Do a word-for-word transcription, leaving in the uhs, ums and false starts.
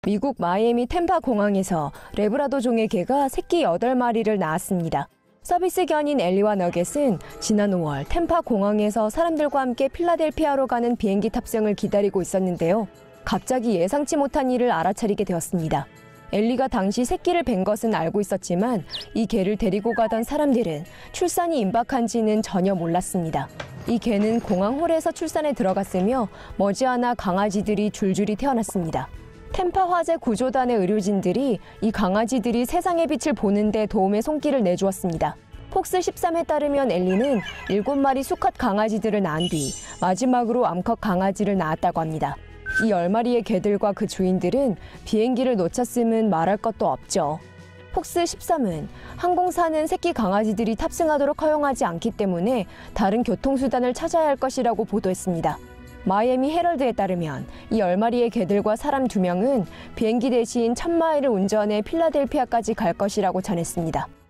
미국 마이애미 템파 공항에서 레브라도 종의 개가 새끼 여덟 마리를 낳았습니다. 서비스 견인 엘리와 너겟은 지난 오월 템파 공항에서 사람들과 함께 필라델피아로 가는 비행기 탑승을 기다리고 있었는데요. 갑자기 예상치 못한 일을 알아차리게 되었습니다. 엘리가 당시 새끼를 뵌 것은 알고 있었지만 이 개를 데리고 가던 사람들은 출산이 임박한지는 전혀 몰랐습니다. 이 개는 공항 홀에서 출산에 들어갔으며 머지않아 강아지들이 줄줄이 태어났습니다. 템파 화재 구조단의 의료진들이 이 강아지들이 세상의 빛을 보는 데 도움의 손길을 내주었습니다. 폭스 십삼에 따르면 엘리는 일곱 마리 수컷 강아지들을 낳은 뒤 마지막으로 암컷 강아지를 낳았다고 합니다. 이 열 마리의 개들과 그 주인들은 비행기를 놓쳤음은 말할 것도 없죠. 폭스 십삼은 항공사는 새끼 강아지들이 탑승하도록 허용하지 않기 때문에 다른 교통수단을 찾아야 할 것이라고 보도했습니다. 마이애미 헤럴드에 따르면 이 열 마리의 개들과 사람 두 명은 비행기 대신 천 마일을 운전해 필라델피아까지 갈 것이라고 전했습니다.